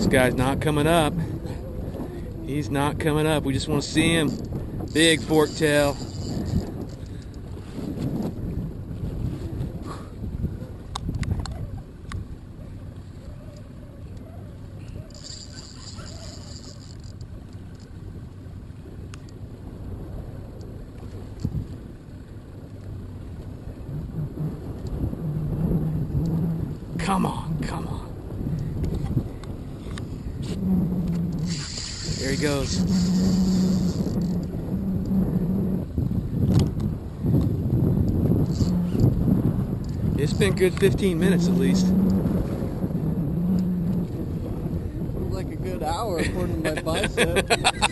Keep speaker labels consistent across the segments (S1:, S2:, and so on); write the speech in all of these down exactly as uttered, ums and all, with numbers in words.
S1: guy's not coming up. He's not coming up. We just want to see him. Big forktail. Come on, come on. There he goes. It's been good fifteen minutes at least.
S2: Like a good hour according to my bicep.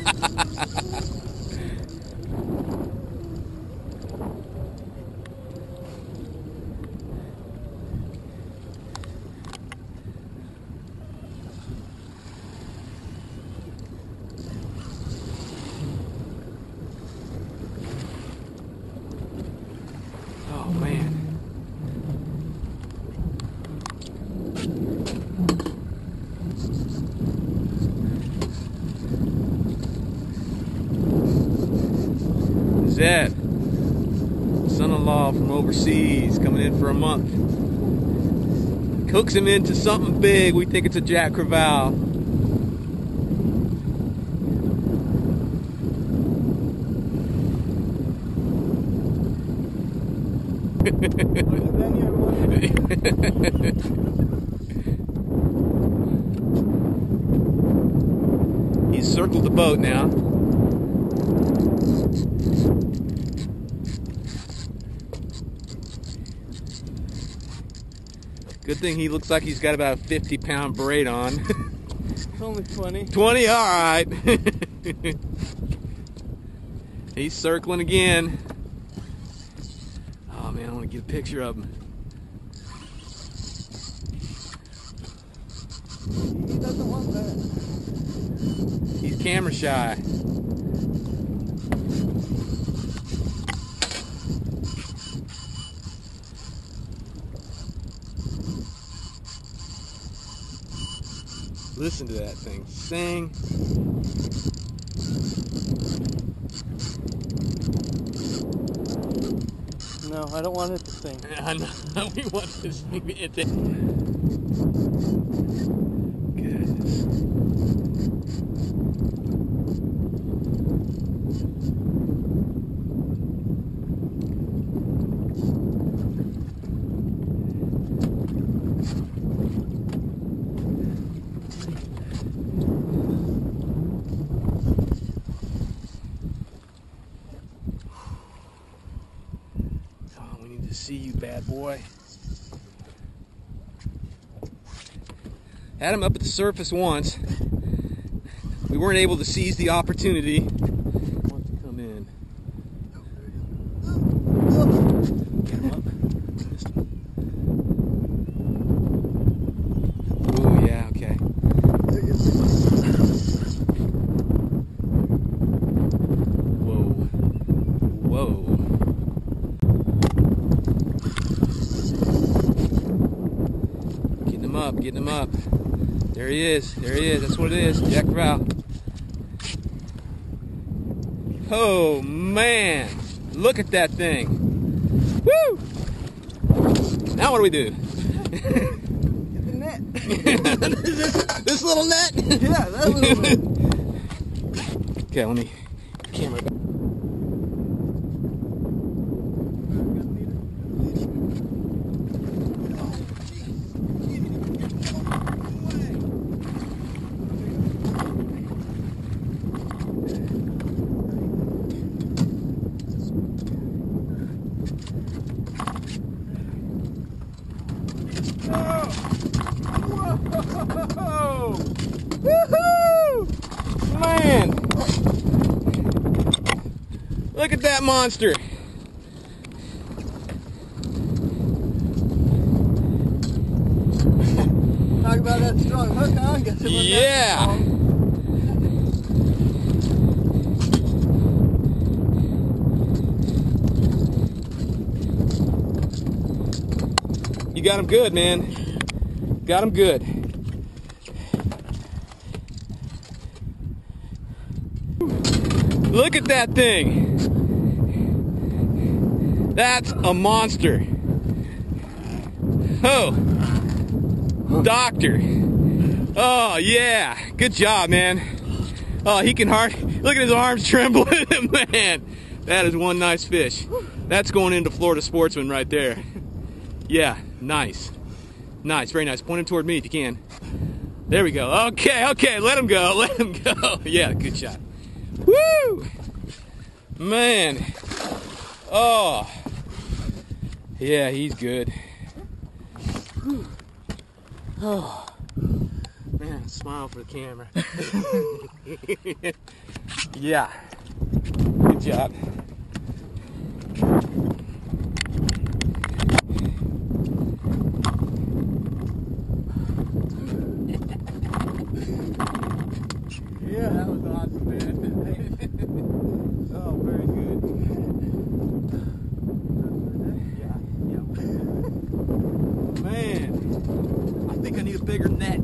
S1: Oh man. Zed, son-in-law from overseas, coming in for a month. Cooks him into something big. We think it's a Jack Crevalle. He's circled the boat now. Good thing he looks like he's got about a fifty pound braid on.
S2: It's only twenty.
S1: twenty, alright. He's circling again. Oh man, I want to get a picture of him.
S2: He doesn't want that.
S1: He's camera shy. Listen to that thing sing.
S2: No, I don't want it to sing.
S1: I know. We want to sing it. Goodness. To see you, bad boy. Had him up at the surface once. We weren't able to seize the opportunity. Want to come in. Get him up. Missed him. Oh yeah, okay. Whoa. Whoa. Up, getting him up. There he is. There he is. That's what it is. Jack Crevalle. Oh man, look at that thing. Woo! Now what do we do?
S2: Get the net.
S1: this, this little net?
S2: Yeah, that little net.
S1: Okay, let me camera back. Whoa! Woohoo! Man! Look at that monster!
S2: Talk about that strong hook, huh? Guess it wasn't
S1: Yeah!
S2: that strong.
S1: You got him good, man. Got him good. Look at that thing. That's a monster. Oh, doctor. Oh yeah, good job, man. Oh, he can hard. Look at his arms trembling, man. That is one nice fish. That's going into Florida Sportsman right there. Yeah, nice, nice, very nice. Point him toward me if you can. There we go. Okay, okay, let him go, let him go. Yeah, good shot. Woo, man. Oh, yeah, he's good. Oh, man, smile for the camera. Yeah, good job.
S2: Yeah, that was awesome, man.
S1: Oh, very good. Yeah, yeah. Man, I think I need a bigger net.